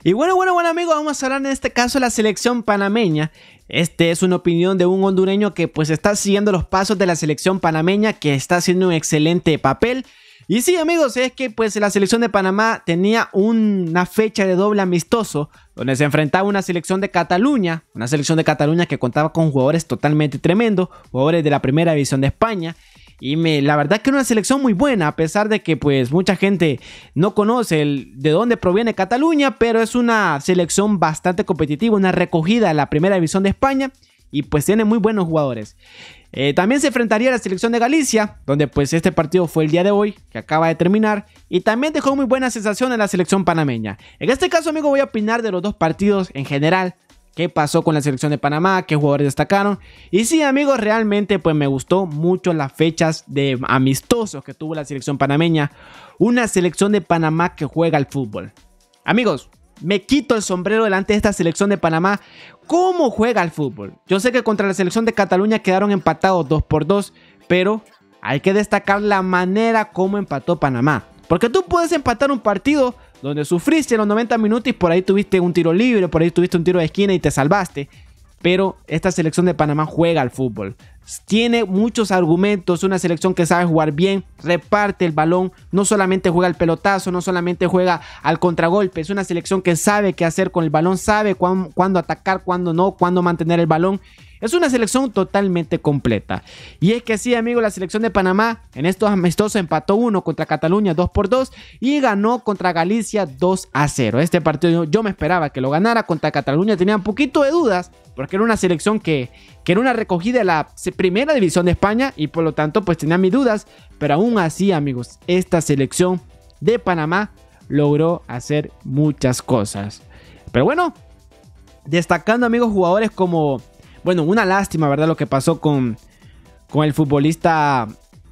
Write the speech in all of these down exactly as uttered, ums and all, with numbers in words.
Y bueno, bueno, bueno amigos, vamos a hablar en este caso de la selección panameña. Este es una opinión de un hondureño que pues está siguiendo los pasos de la selección panameña, que está haciendo un excelente papel. Y sí amigos, es que pues la selección de Panamá tenía una fecha de doble amistoso donde se enfrentaba a una selección de Cataluña, una selección de Cataluña que contaba con jugadores totalmente tremendos, jugadores de la primera división de España. Y me, la verdad que era una selección muy buena, a pesar de que pues mucha gente no conoce el, de dónde proviene Cataluña, pero es una selección bastante competitiva, una recogida de la primera división de España y pues tiene muy buenos jugadores. Eh, también se enfrentaría a la selección de Galicia, donde pues este partido fue el día de hoy, que acaba de terminar, y también dejó muy buena sensación en la selección panameña. En este caso, amigo, voy a opinar de los dos partidos en general. ¿Qué pasó con la selección de Panamá? ¿Qué jugadores destacaron? Y sí, amigos, realmente pues me gustó mucho las fechas de amistosos que tuvo la selección panameña. Una selección de Panamá que juega al fútbol. Amigos, me quito el sombrero delante de esta selección de Panamá. ¿Cómo juega al fútbol? Yo sé que contra la selección de Cataluña quedaron empatados dos por dos, pero hay que destacar la manera como empató Panamá. Porque tú puedes empatar un partido donde sufriste en los noventa minutos y por ahí tuviste un tiro libre, por ahí tuviste un tiro de esquina y te salvaste. Pero esta selección de Panamá juega al fútbol. Tiene muchos argumentos, una selección que sabe jugar bien, reparte el balón, no solamente juega al pelotazo, no solamente juega al contragolpe, es una selección que sabe qué hacer con el balón, sabe cuándo, cuándo atacar, cuándo no, cuándo mantener el balón. Es una selección totalmente completa. Y es que sí, amigos, la selección de Panamá en estos amistosos empató uno contra Cataluña dos por dos y ganó contra Galicia dos a cero. Este partido yo, yo me esperaba que lo ganara. Contra Cataluña tenía un poquito de dudas porque era una selección que, que era una recogida de la primera división de España y por lo tanto pues tenía mis dudas. Pero aún así, amigos, esta selección de Panamá logró hacer muchas cosas. Pero bueno, destacando, amigos, jugadores como... Bueno, una lástima, ¿verdad? Lo que pasó con, con el futbolista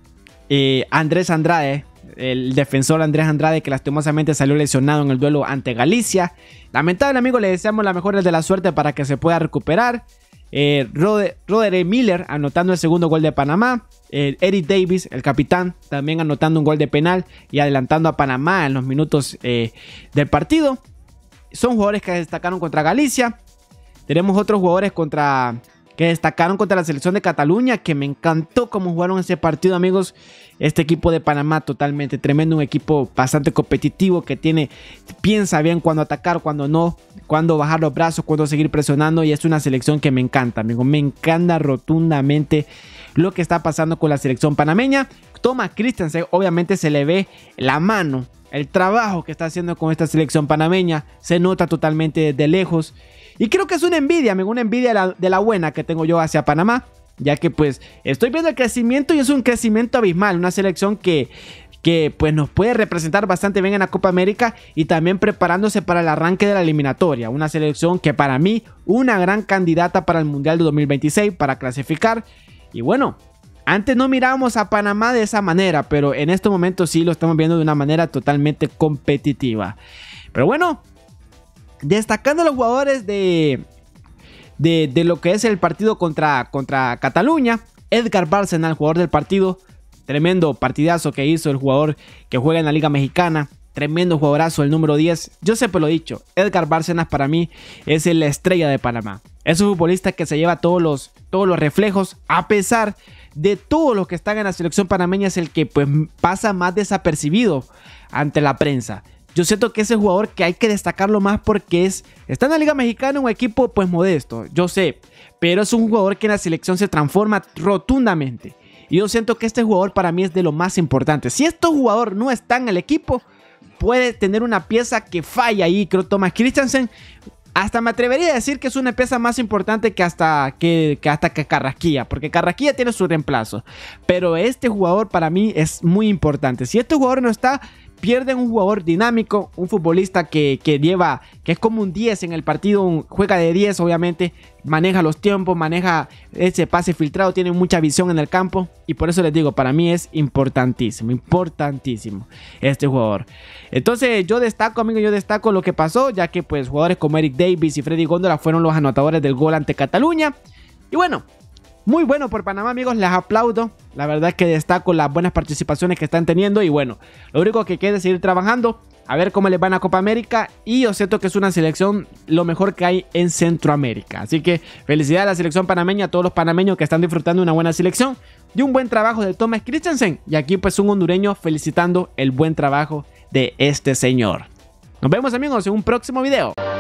eh, Andrés Andrade, el defensor Andrés Andrade, que lastimosamente salió lesionado en el duelo ante Galicia. Lamentable, amigo, le deseamos la mejor de la suerte para que se pueda recuperar. Eh, Roder, Roder Miller anotando el segundo gol de Panamá. Eh, Eric Davis, el capitán, también anotando un gol de penal y adelantando a Panamá en los minutos eh, del partido. Son jugadores que destacaron contra Galicia. Tenemos otros jugadores contra, que destacaron contra la selección de Cataluña, que me encantó cómo jugaron ese partido, amigos. Este equipo de Panamá totalmente tremendo, un equipo bastante competitivo que tiene, piensa bien cuándo atacar, cuándo no, cuándo bajar los brazos, cuándo seguir presionando, y es una selección que me encanta, amigos. Me encanta rotundamente lo que está pasando con la selección panameña. Thomas Christensen, obviamente se le ve la mano, el trabajo que está haciendo con esta selección panameña, se nota totalmente desde lejos. Y creo que es una envidia, amigo, una envidia de la, de la buena que tengo yo hacia Panamá, ya que pues estoy viendo el crecimiento y es un crecimiento abismal, una selección que, que pues nos puede representar bastante bien en la Copa América y también preparándose para el arranque de la eliminatoria, una selección que para mí una gran candidata para el Mundial de dos mil veintiséis para clasificar. Y bueno, antes no mirábamos a Panamá de esa manera, pero en estos momentos sí lo estamos viendo de una manera totalmente competitiva. Pero bueno, destacando los jugadores de, de, de lo que es el partido contra, contra Cataluña, Edgar Bárcenas, el jugador del partido, tremendo partidazo que hizo el jugador que juega en la Liga Mexicana, tremendo jugadorazo, el número diez. Yo siempre lo he dicho, Edgar Bárcenas para mí es la estrella de Panamá. Es un futbolista que se lleva todos los, todos los reflejos, a pesar de todos los que están en la selección panameña, es el que pues pasa más desapercibido ante la prensa. Yo siento que ese jugador que hay que destacarlo más porque es, está en la Liga Mexicana, un equipo pues modesto, yo sé, pero es un jugador que en la selección se transforma rotundamente. Y yo siento que este jugador para mí es de lo más importante. Si este jugador no está en el equipo, puede tener una pieza que falla ahí. Creo que Thomas Christensen, hasta me atrevería a decir que es una pieza más importante que hasta que, que hasta que Carrasquilla, porque Carrasquilla tiene su reemplazo. Pero este jugador para mí es muy importante. Si este jugador no está, pierden un jugador dinámico, un futbolista que, que lleva, que es como un diez en el partido, un, juega de diez obviamente, maneja los tiempos, maneja ese pase filtrado, tiene mucha visión en el campo y por eso les digo, para mí es importantísimo, importantísimo este jugador. Entonces yo destaco, amigo, yo destaco lo que pasó, ya que pues jugadores como Eric Davis y Freddy Góndola fueron los anotadores del gol ante Cataluña. Y bueno, muy bueno por Panamá, amigos, les aplaudo. La verdad es que destaco las buenas participaciones que están teniendo y bueno, lo único que queda es seguir trabajando, a ver cómo les va en la Copa América y yo siento que es una selección lo mejor que hay en Centroamérica. Así que felicidades a la selección panameña, a todos los panameños que están disfrutando de una buena selección, de un buen trabajo de Thomas Christensen y aquí pues un hondureño felicitando el buen trabajo de este señor. Nos vemos amigos en un próximo video.